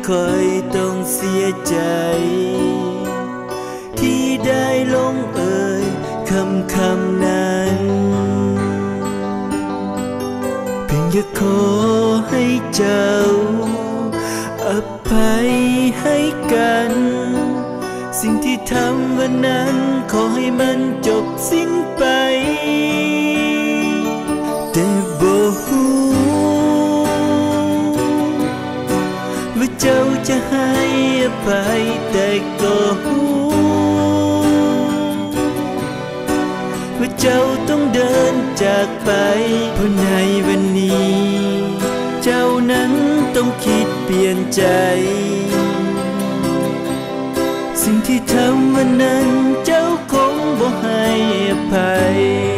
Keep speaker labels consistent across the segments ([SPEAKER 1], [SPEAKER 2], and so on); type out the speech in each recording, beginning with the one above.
[SPEAKER 1] ค่อยต้องเสียใจที่ได้ลงเอ่ยคำนั้นเพียงอยากขอให้เจ้าอภัยให้กันสิ่งที่ทำวันนั้นขอให้มันจบสิ้นไปแต่บ่ฮู้ว่าเจ้าจะให้อภัยแต่ก็ฮู้ว่าเจ้าต้องเดินจากไปเพราะในวันนี้เจ้านั้นต้องคิดเปลี่ยนใจสิ่งที่ทำวันนั้นเจ้าคงบ่ให้อภัย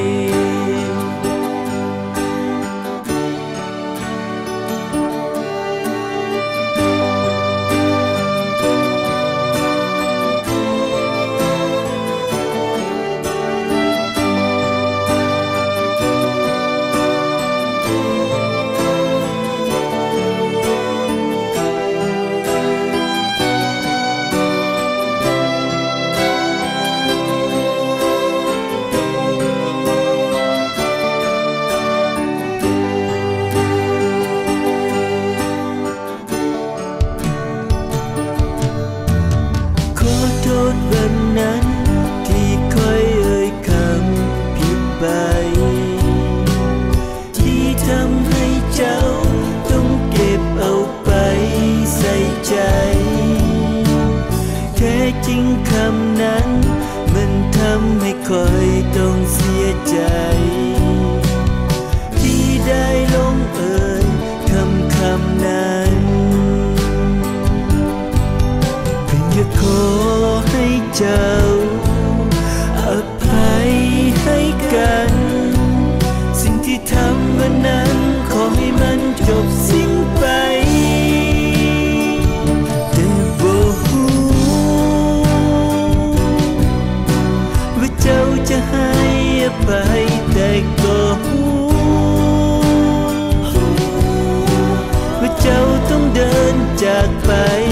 [SPEAKER 1] วันนั้นที่ค่อยเอ่ยคำผิดไปที่ทำให้เจ้าต้องเก็บเอาไปใส่ใจแท้จริงคำนั้นมันทำให้ค่อยต้องเสียใจที่ได้ลงเอ่ยคำนั้นเพียงอยากขอให้เจ้าอภัยให้กันสิ่งที่ทำวันนั้นขอให้มันจบสิ้นไปแต่บ่ฮู้ว่าเจ้าจะให้อภัยแต่ก็ฮู้ว่าเจ้าต้องเดินจากไป